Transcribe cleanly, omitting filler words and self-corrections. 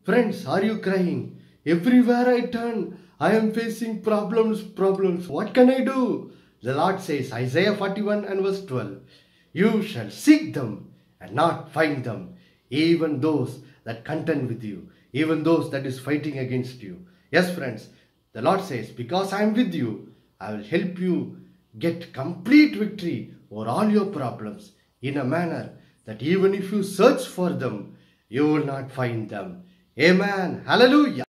Friends, are you crying? Everywhere I turn, I am facing problems. What can I do? The Lord says, Isaiah 41 and verse 12, you shall seek them and not find them, even those that contend with you, even those that is fighting against you. Yes, friends, the Lord says, because I am with you, I will help you get complete victory over all your problems in a manner that even if you search for them, you will not find them. Amen. Hallelujah.